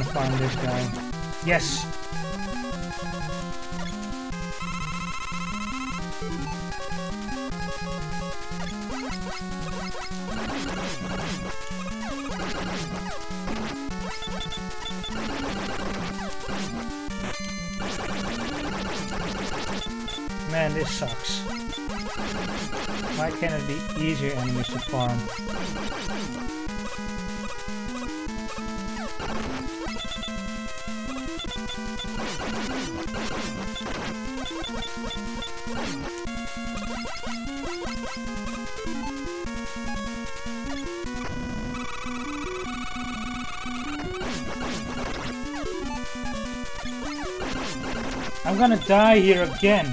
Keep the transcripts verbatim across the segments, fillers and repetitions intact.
farm this guy. Yes! Man, this sucks. Why can't it be easier enemies to farm? I'm gonna die here again.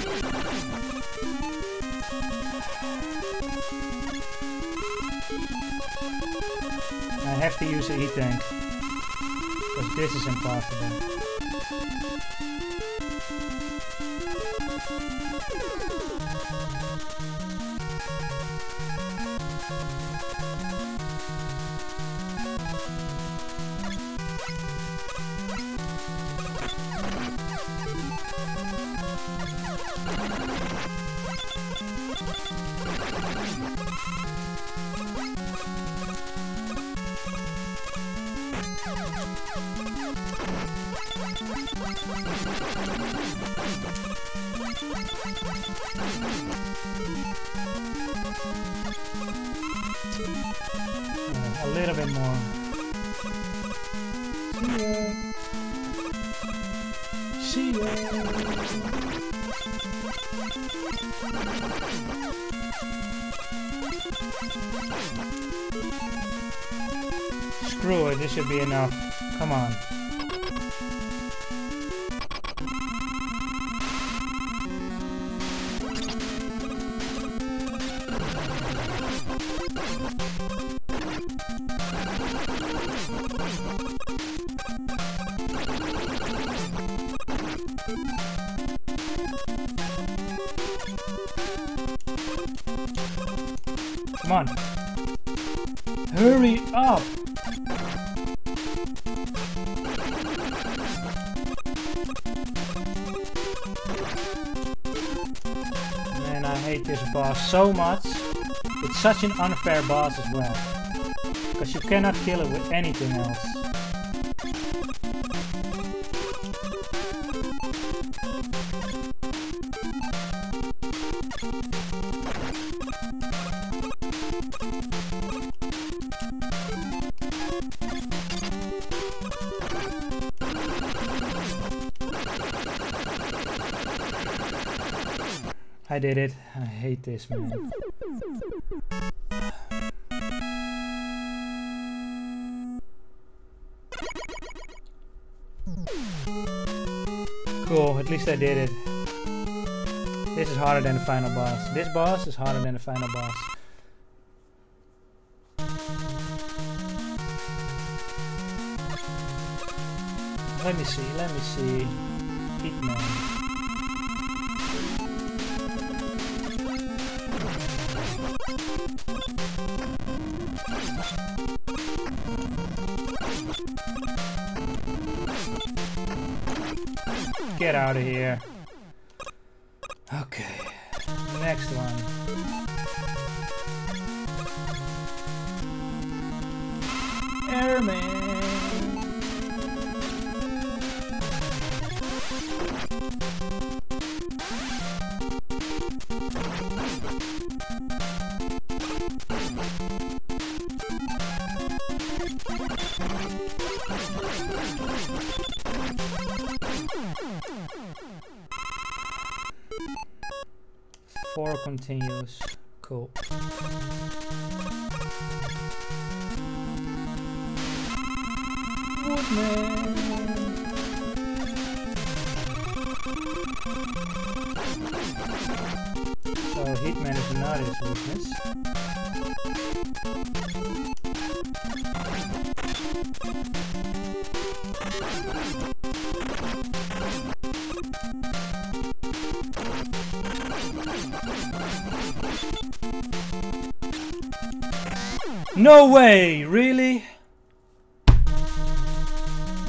I have to use a E-tank, because this is impossible. A little bit more. See ya. See ya. Screw it, this should be enough. Come on. Come on. Hurry up. Man, I hate this boss so much. It's such an unfair boss as well. Because you cannot kill it with anything else. I did it. I hate this, man. Cool, at least I did it. This is harder than the final boss. This boss is harder than the final boss. Let me see, let me see. Hitman. Get out of here. Okay, next one. Airman. Four continues. Cool. Woodman. So Hitman is not his weakness. No way! Really?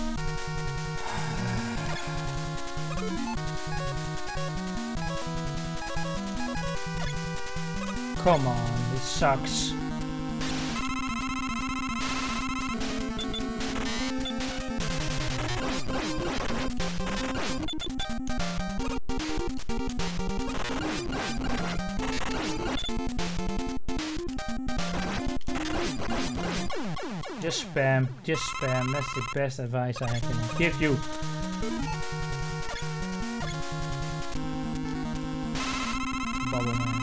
Come on, this sucks. Just spam, just spam, that's the best advice I can give you. Bubble Man.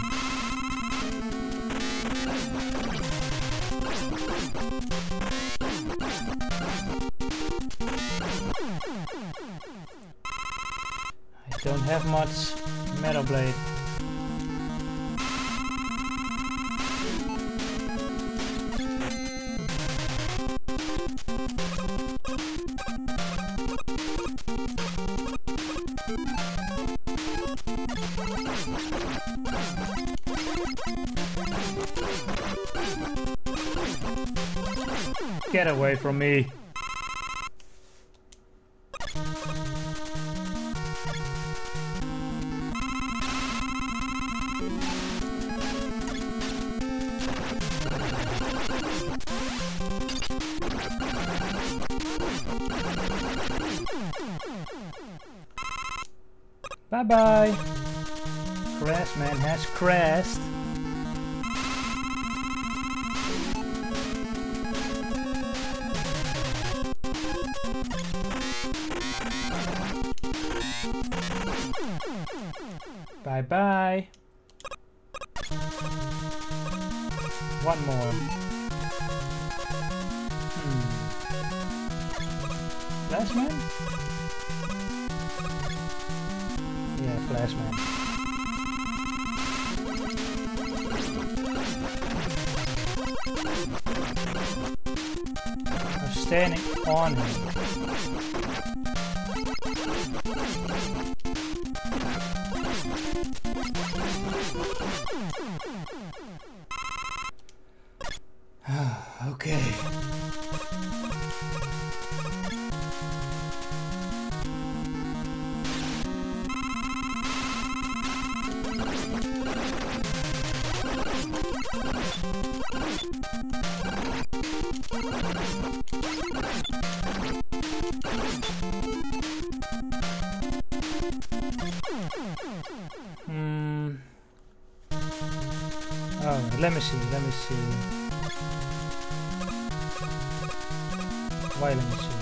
I don't have much Metal Blade. Get away from me. Bye bye. Crashman has crashed. Bye bye. One more. Hmm. Flashman? Yeah, Flashman. I'm standing on him. Okay. Hmm. Oh, let me see, let me see. Why let me see?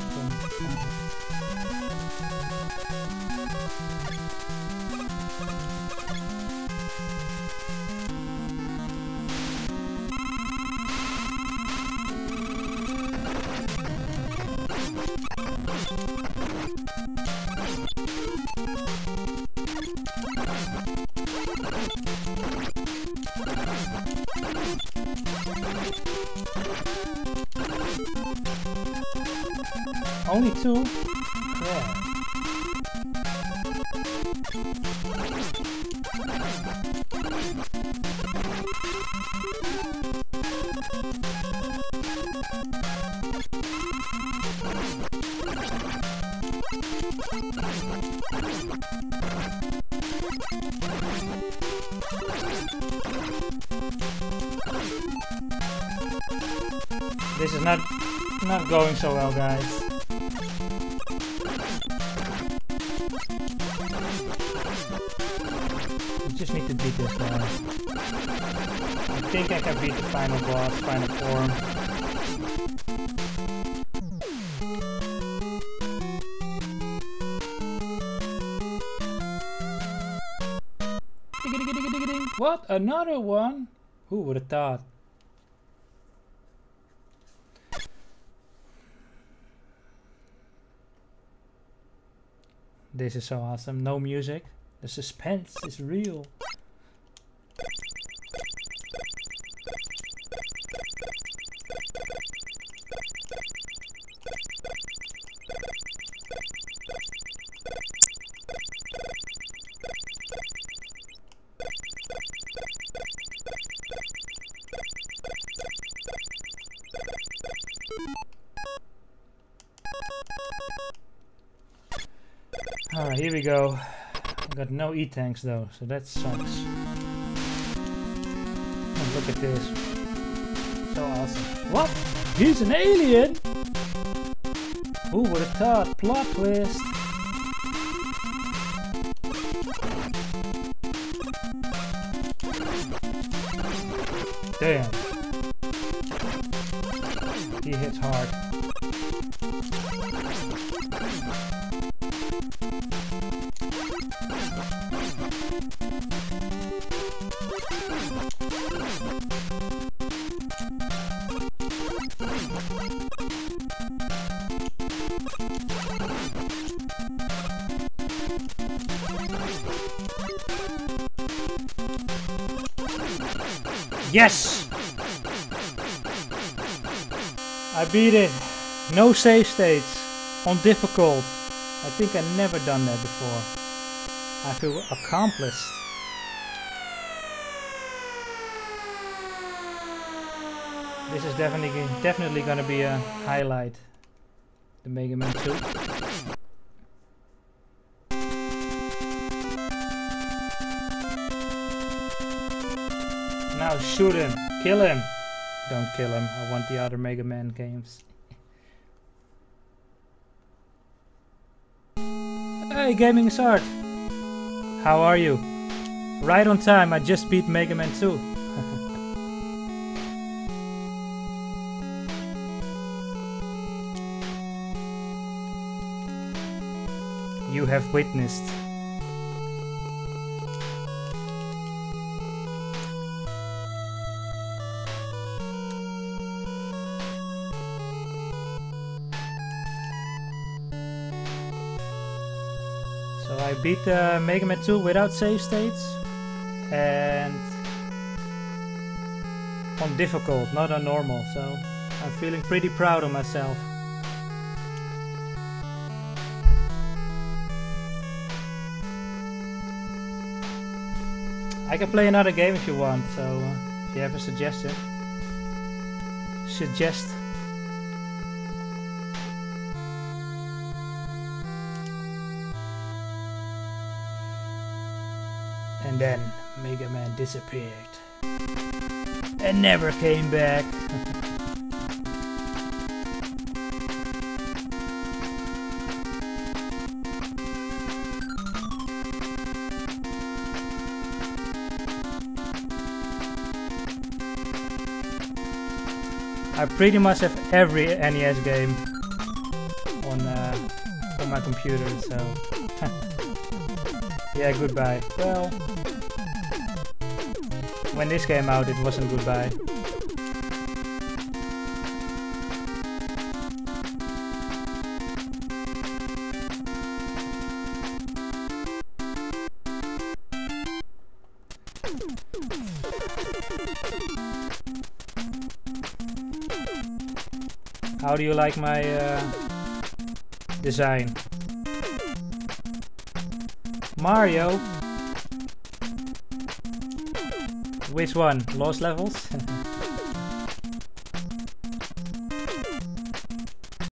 Only two? Yeah. This is not not going so well, guys. Just need to beat this guy. I think I can beat the final boss, final form. What? Another one? Who would have thought? This is so awesome. No music. The suspense is real. Alright, here we go. Got no E-tanks though, so that sucks. Look at this. So awesome. What? He's an alien? Who would have thought? Plot twist. Damn. He hits hard. Yes! I beat it. No save states. On difficult. I think I've never done that before. I feel accomplished. This is definitely definitely gonna be a highlight. The Mega Man two. Now shoot him. Kill him. Don't kill him. I want the other Mega Man games. Hey, Gaming is Art. How are you? Right on time. I just beat Mega Man two. You have witnessed. So I beat uh, Mega Man two without save states and on difficult, not on normal, so I'm feeling pretty proud of myself. I can play another game if you want, so uh, if you have a suggestion, suggest. And then Mega Man disappeared and never came back. I pretty much have every N E S game on uh, on my computer, so yeah, goodbye. Well, when this came out, it wasn't goodbye. How do you like my uh, design? Mario? Which one? Lost Levels?